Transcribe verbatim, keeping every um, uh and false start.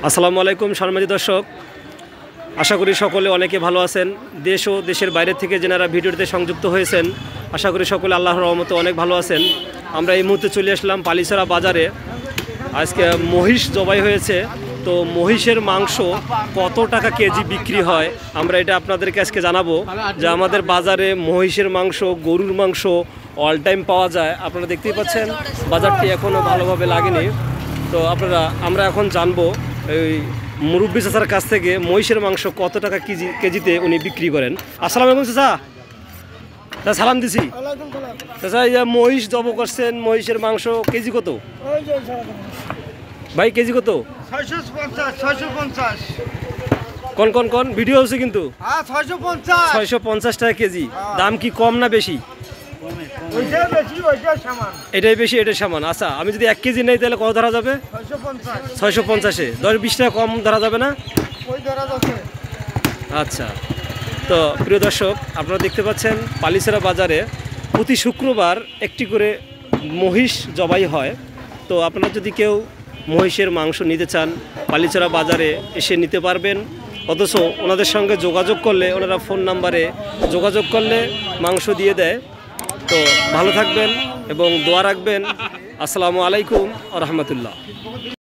আসসালামু আলাইকুম সম্মানিত দর্শক, আশা করি সকলে অনেকে ভালো আছেন। দেশ ও দেশের বাইরে থেকে যারা ভিডিওতে সংযুক্ত হয়েছেন, আশা করি সকলে আল্লাহর রহমতে অনেক ভালো আছেন। আমরা এই মুহূর্তে চলে আসলাম পালিছড়া বাজারে। আজকে মহিষ জবাই হয়েছে, তো মহিষের মাংস কত টাকা কেজি বিক্রি হয় আমরা এটা আপনাদেরকে আজকে জানাবো। যে আমাদের বাজারে মহিষের মাংস, গরুর মাংস অল টাইম পাওয়া যায়। আপনারা দেখতেই পাচ্ছেন বাজারটি এখনও ভালোভাবে লাগেনি। তো আপনারা আমরা এখন জানবো এই মুরব্বী চাচার কাছ থেকে মহিষের মাংস কত টাকা কেজি কেজিতে উনি বিক্রি করেন। আসসালামু আলাইকুম চাচা। তা সালাম দিছি চাচা। এই যে মহিষ জব করছেন, মহিষের মাংস কেজি কত ভাই? কেজি কত? কোন কোন কোন ভিডিও হচ্ছে কিন্তু ছয়শো পঞ্চাশ টাকা কেজি। দাম কি কম না বেশি? এটাই বেশি, এটাই সমান। আচ্ছা, আমি যদি এক কেজি নেই তাহলে কত ধরা যাবে? ছয়শো পঞ্চাশে দশ বিশ টাকা কম ধরা যাবে না? আচ্ছা, তো প্রিয় দর্শক, আপনারা দেখতে পাচ্ছেন পালিছড়া বাজারে প্রতি শুক্রবার একটি করে মহিষ জবাই হয়। তো আপনারা যদি কেউ মহিষের মাংস নিতে চান, পালিছড়া বাজারে এসে নিতে পারবেন। অথচ ওনাদের সঙ্গে যোগাযোগ করলে, ওনারা ফোন নাম্বারে যোগাযোগ করলে মাংস দিয়ে দেয়। তো ভালো থাকবেন এবং দোয়া রাখবেন। আসসালামু আলাইকুম ওয়া রাহমাতুল্লাহ।